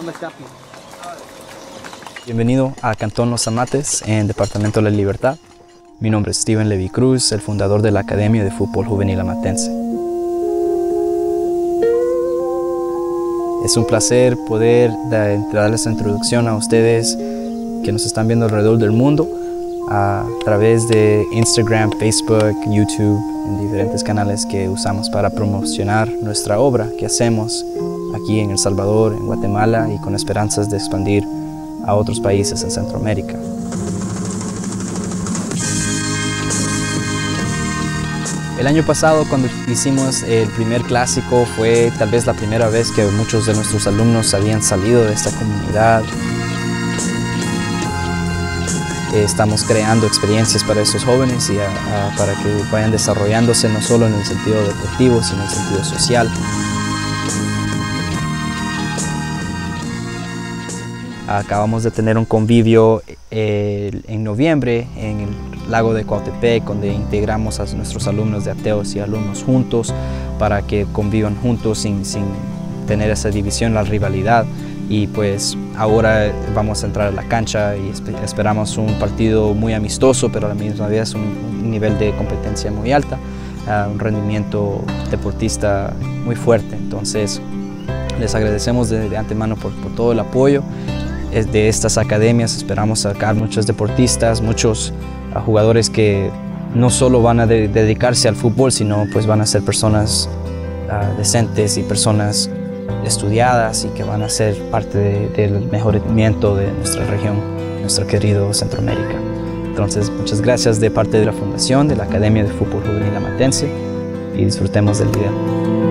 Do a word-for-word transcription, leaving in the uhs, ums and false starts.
Bienvenido a Cantón Los Amates, en Departamento de la Libertad. Mi nombre es Steven Levy Cruz, el fundador de la Academia de Fútbol Juvenil Amatense. Es un placer poder darles esta introducción a ustedes que nos están viendo alrededor del mundo a través de Instagram, Facebook, YouTube, en diferentes canales que usamos para promocionar nuestra obra que hacemos aquí en El Salvador, en Guatemala, y con esperanzas de expandir a otros países en Centroamérica. El año pasado, cuando hicimos el primer clásico, fue tal vez la primera vez que muchos de nuestros alumnos habían salido de esta comunidad. Estamos creando experiencias para estos jóvenes y a, a, para que vayan desarrollándose no solo en el sentido deportivo, sino en el sentido social. Acabamos de tener un convivio eh, en noviembre en el lago de Coatepec, donde integramos a nuestros alumnos de ateos y alumnos juntos para que convivan juntos sin, sin tener esa división, la rivalidad. Y pues ahora vamos a entrar a la cancha y esperamos un partido muy amistoso, pero a la misma vez un, un nivel de competencia muy alta, uh, un rendimiento deportista muy fuerte. Entonces les agradecemos de, de antemano por, por todo el apoyo de estas academias. Esperamos sacar muchos deportistas, muchos uh, jugadores que no solo van a de, dedicarse al fútbol, sino pues van a ser personas uh, decentes y personas estudiadas y que van a ser parte de, del mejoramiento de nuestra región, nuestro querido Centroamérica. Entonces, muchas gracias de parte de la Fundación de la Academia de Fútbol Juvenil Amatense y disfrutemos del video.